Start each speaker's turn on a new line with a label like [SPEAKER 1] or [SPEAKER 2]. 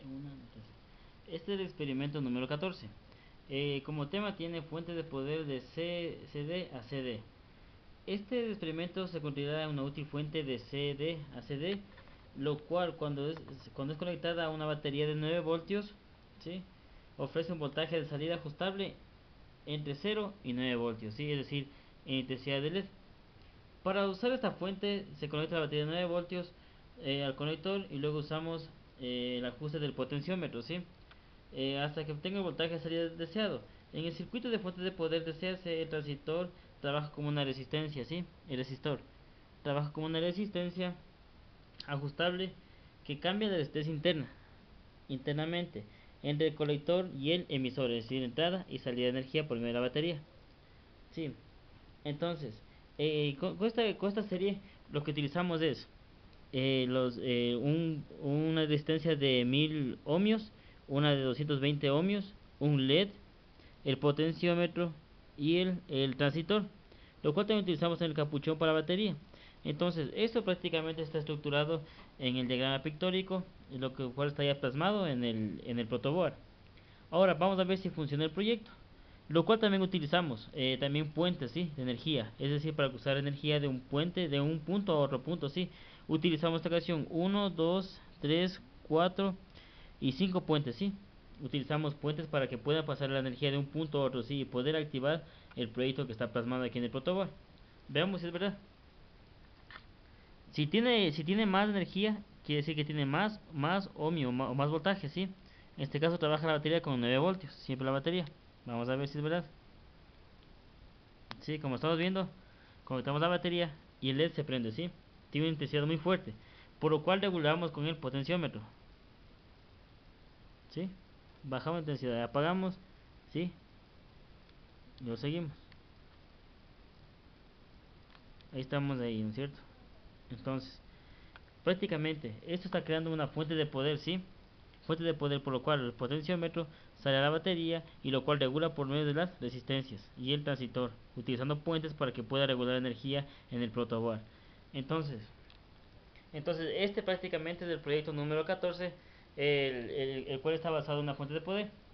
[SPEAKER 1] Este es el experimento número 14. Como tema tiene fuente de poder de CD a CD. Este experimento se considera una útil fuente de CD a CD, lo cual cuando es conectada a una batería de 9 voltios, ¿sí?, ofrece un voltaje de salida ajustable entre 0 y 9 voltios, ¿sí?, es decir, en intensidad de LED. Para usar esta fuente se conecta la batería de 9 voltios al conector y luego usamos el ajuste del potenciómetro, ¿sí?, hasta que obtenga el voltaje de salida deseado. En el circuito de fuente de poder desearse, el transistor trabaja como una resistencia, ¿sí? El resistor trabaja como una resistencia ajustable que cambia de resistencia internamente entre el colector y el emisor, es decir, entrada y salida de energía por medio de la batería. Sí. Entonces, con esta serie lo que utilizamos es una resistencia de 1000 ohmios, una de 220 ohmios, un LED, el potenciómetro y el transistor, lo cual también utilizamos en el capuchón para la batería. Entonces, esto prácticamente está estructurado en el diagrama pictórico, lo cual está ya plasmado en el protoboard. Ahora vamos a ver si funciona el proyecto, lo cual también utilizamos también puentes, ¿sí?, de energía, es decir, para usar energía de un puente de un punto a otro punto, ¿sí? Utilizamos esta ocasión 1, 2, 3, 4 y 5 puentes, ¿sí? Utilizamos puentes para que pueda pasar la energía de un punto a otro, ¿sí?, y poder activar el proyecto que está plasmado aquí en el protoboard. Veamos si es verdad. Si tiene más energía, quiere decir que tiene más ohmio o más voltaje, ¿sí? En este caso trabaja la batería con 9 voltios, siempre la batería. Vamos a ver si es verdad. Sí, como estamos viendo, conectamos la batería y el LED se prende, ¿sí? Tiene una intensidad muy fuerte, por lo cual regulamos con el potenciómetro, ¿sí? Bajamos la intensidad, apagamos, ¿sí? Y lo seguimos. Ahí estamos ahí, ¿no es cierto? Entonces, prácticamente, esto está creando una fuente de poder, ¿sí? Fuente de poder, por lo cual el potenciómetro sale a la batería y lo cual regula por medio de las resistencias y el transistor, utilizando puentes para que pueda regular energía en el protoboard. Entonces, este prácticamente es el proyecto número 14, el cual está basado en una fuente de poder.